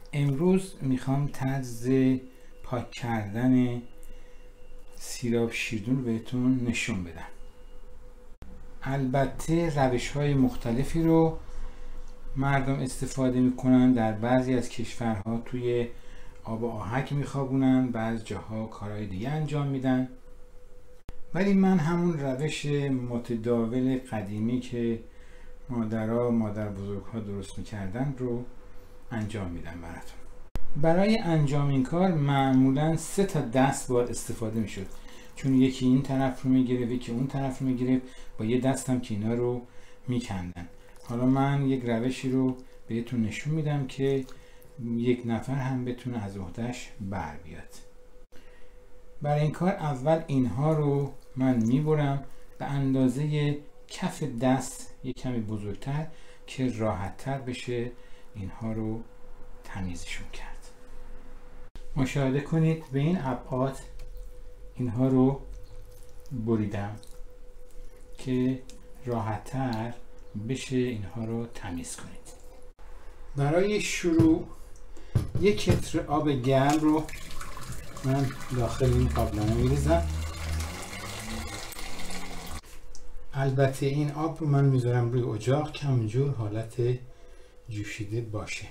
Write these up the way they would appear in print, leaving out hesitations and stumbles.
امروز میخوام طرز پاک کردن سیراب شیردون رو بهتون نشون بدم. البته روش‌های مختلفی رو مردم استفاده میکنن. در بعضی از کشورها توی آب آهک میخوابونن، بعضی جاها کارهای دیگه انجام میدن، ولی من همون روش متداول قدیمی که مادر بزرگها درست میکردن رو انجام میدم براتون. برای انجام این کار معمولا 3 تا دست باید استفاده میشد، چون یکی این طرف رو میگرفت، یکی اون طرف رو میگرفت، با یه دستم که اینا رو میکندن. حالا من یک روشی رو بهتون نشون میدم که یک نفر هم بتونه از عهده‌اش بر بیاد. برای این کار اول اینها رو من میبرم به اندازه کف دست، یک کمی بزرگتر که راحت‌تر بشه اینها رو تمیزشون کرد. مشاهده کنید به این ابعاد اینها رو بریدم که راحت‌تر بشه اینها رو تمیز کنید. برای شروع 1 لیتر آب گرم رو من داخل این قابلمه میریزم. البته این آب رو من میذارم روی اجاق که همینجور حالت جوشیده باشه.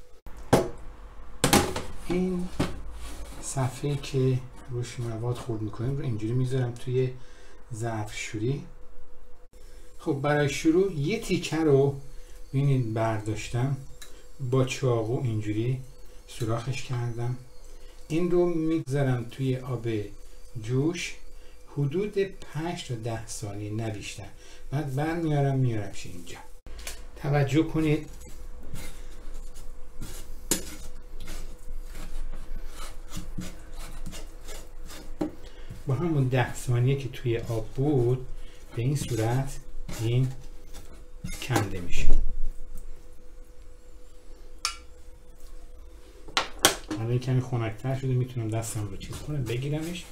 این صفحه که روش مواد خورد میکنیم رو اینجوری میذارم توی ظرفشویی. خب برای شروع 1 تیکه رو ببینید برداشتم، با چاقو اینجوری سوراخش کردم. این رو میگذارم توی آب جوش حدود 5 تا 10 ثانیه، نه بیشتر. بعد میارمش اینجا. توجه کنید با همون 10 ثانیه که توی آب بود به این صورت این کنده میشه. حالا کمی خنک‌تر شده، میتونم دستم رو چیز کنم بگیرمش.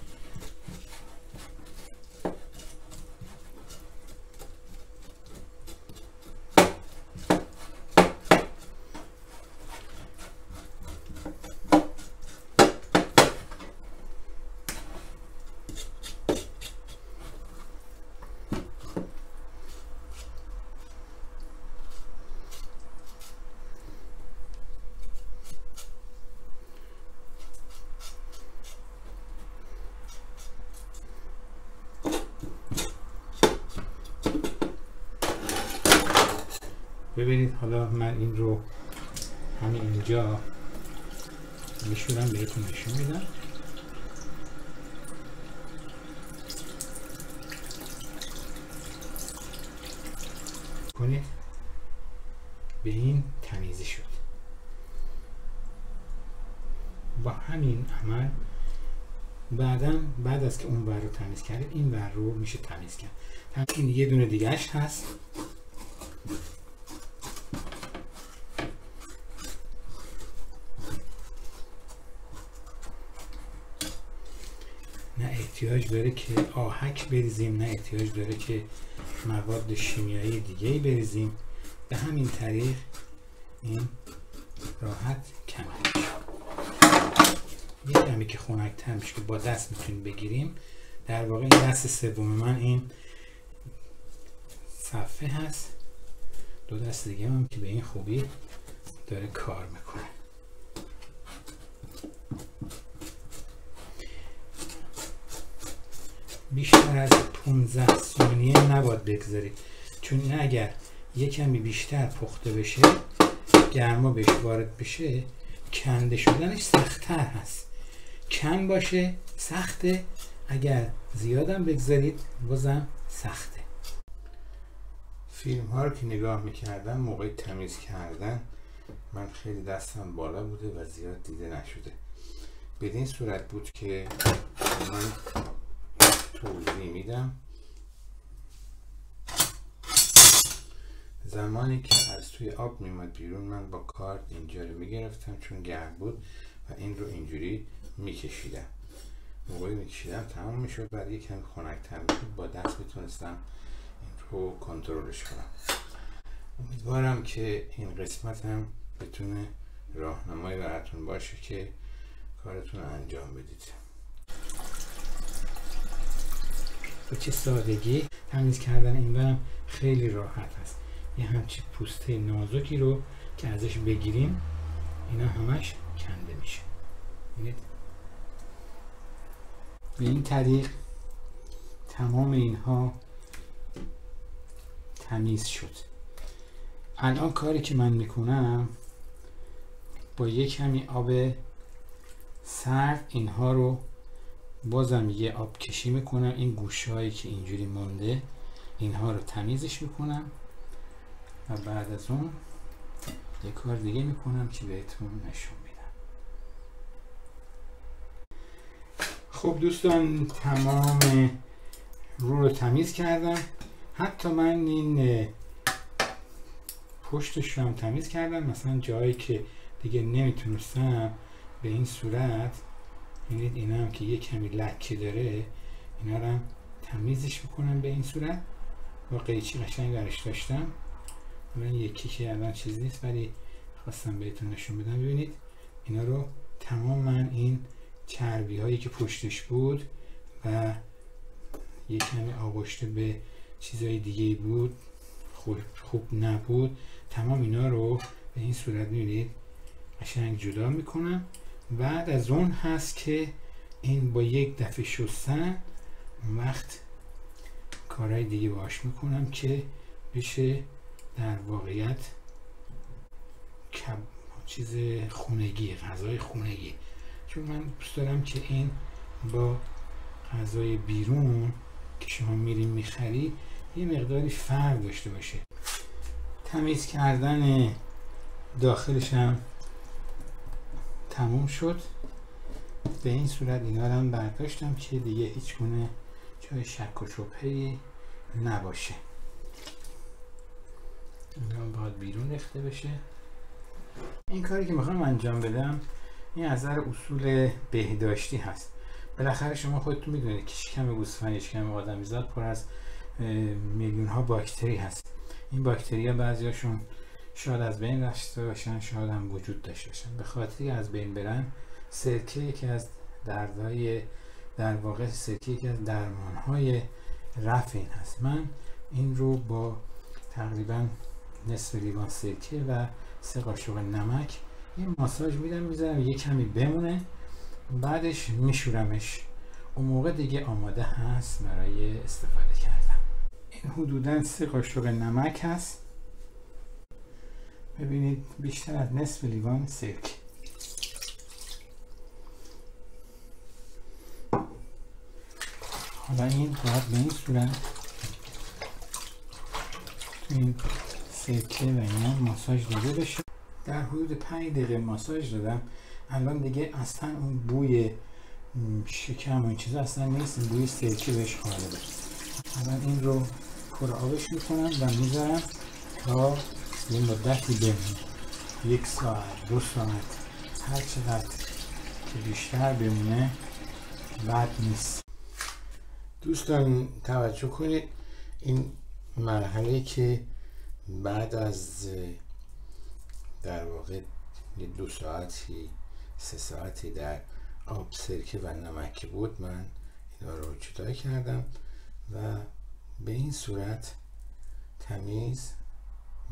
ببینید حالا من این رو همین اینجا میشورم، بهتون نشون میدم. کنید به این تمیزی شد. با همین عمل بعد از که اون ور رو تمیز کردید این ور رو میشه تمیز کرد. این یه دونه دیگهش هست. نه احتیاج داره که آهک بریزیم، نه احتیاج داره که مواد شیمیایی دیگه‌ای بریزیم. به همین طریق این راحت کمه. یه کمی که خنک‌تر میشه که با دست میتونیم بگیریم. در واقع این دست سوم من این صفحه هست. 2 دست دیگه هم که به این خوبی داره کار میکنه. بیشتر از 15 ثانیه نباید بگذارید، چون این اگر یک کمی بیشتر پخته بشه، گرما بهش وارد بشه، کنده شدنش سخت‌تر هست. کم باشه سخته، اگر زیادم بگذارید بازم سخته. فیلم ها رو که نگاه میکردم موقع تمیز کردن من خیلی دستم بالا بوده و زیاد دیده نشده. بدین صورت بود که من توضیح میدم. زمانی که از توی آب میومد بیرون من با کارد اینجا رو میگرفتم چون گرم بود و این رو اینجوری میکشیدم. موقعی میکشیدم تمام میشد، بعد یکم خنک‌تر میشد، با دست میتونستم این رو کنترلش کنم. امیدوارم که این قسمت هم بتونه راهنمایی براتون باشه که کارتون رو انجام بدید. با چه سادگی تمیز کردن این برم خیلی راحت است. یه همچین پوسته نازکی رو که ازش بگیریم اینا همش کنده میشه. ببینید به این طریق تمام اینها تمیز شد. الان کاری که من میکنم با یک کمی آب سرد اینها رو بازم یه آب کشی میکنم. این گوشه هایی که اینجوری مونده اینها رو تمیزش میکنم و بعد از اون یه کار دیگه میکنم که بهتون نشون میدم. خب دوستان تمام رو تمیز کردم. حتی من این پشتش رو هم تمیز کردم. مثلا جایی که دیگه نمیتونستم به این صورت، ببینید اینا هم که یه کمی لکه داره اینا رو هم تمیزش میکنم به این صورت. با قیچی قشنگ برش داشتم. من یکی که الان چیز نیست ولی خواستم بهتون نشون بدم. ببینید اینا رو تمام من این چربی هایی که پشتش بود و یه کمی آغشته به چیزهای دیگه بود خوب نبود، تمام اینا رو به این صورت میبینید قشنگ جدا میکنم. بعد از اون هست که این با یک دفعه شستن اون وقت کارهای دیگه باش میکنم که بشه در واقعیت چیز خونگی، غذای خونگی. چون من دوست دارم که این با غذای بیرون که شما میرین میخری یه مقداری فرق داشته باشه. تمیز کردن داخلش هم تموم شد. به این صورت اینا رو هم برداشتم که دیگه هیچ گونه جای شک و شبهه‌ای نباشه. اینا باید بیرون ریخته بشه. این کاری که میخوام انجام بدم این از نظر اصول بهداشتی هست. بالاخره شما خودتون میدونید که شکم گوسفند، شکم آدمیزاد پر از میلیون ها باکتری هست. این باکتری ها بعضیاشون شاید از بین رفته باشن، شاید هم وجود داشته باشن. به خاطری از بین برن سرکه یکی از دردهای، در واقع سرکه یکی از درمانهای رفع این هست. من این رو با تقریبا نصف لیوان سرکه و 3 قاشق نمک یه ماساژ میدم، میذارم یه کمی بمونه، بعدش میشورمش. اون موقع دیگه آماده هست برای استفاده کردن. این حدوداً 3 قاشق نمک هست. ببینید بیشتر از نصف لیوان سرکه. حالا این باید به این صورت این سرکه و اینا ماساژ داده بشه. در حدود 5 دقیقه ماساژ دادم. الان دیگه اصلا اون بوی شکم و این چیزا اصلا نیست، بوی سرکه بهش غالبه. الان این رو پر آبش میکنم و میذارم تا یه مدتی بمونه. 1 ساعت 2 ساعت هر چقدر که بیشتر بمونه بد نیست. دوستان توجه کنید، این مرحله که بعد از در واقع 2 ساعتی 3 ساعتی در آب سرکه و نمک بود، من اینا رو جدا کردم و به این صورت تمیز و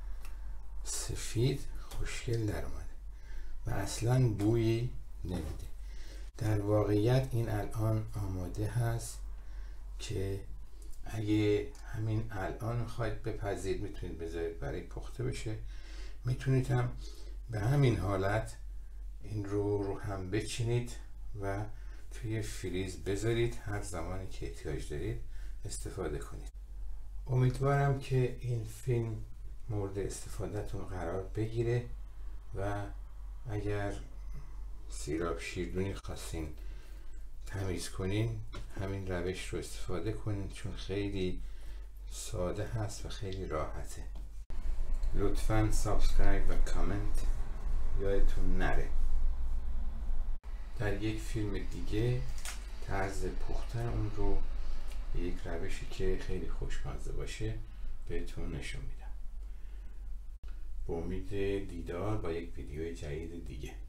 سفید خوشگل در اومده و اصلا بویی نمیده. در واقعیت این الان آماده هست که اگه همین الان میخواید بپزید میتونید بذارید برای پخته بشه. میتونید هم به همین حالت این رو هم بچینید و توی فریز بذارید، هر زمانی که احتیاج دارید استفاده کنید. امیدوارم که این فیلم مورد استفادهتون قرار بگیره و اگر سیراب شیردونی خواستین تمیز کنین همین روش رو استفاده کنین، چون خیلی ساده هست و خیلی راحته. لطفاً سابسکرایب و کامنت یادتون نره. در یک فیلم دیگه طرز پختن اون رو به یک روشی که خیلی خوشمزه باشه بهتون نشون میدم. به امید دیدار با یک ویدیو جدید دیگه.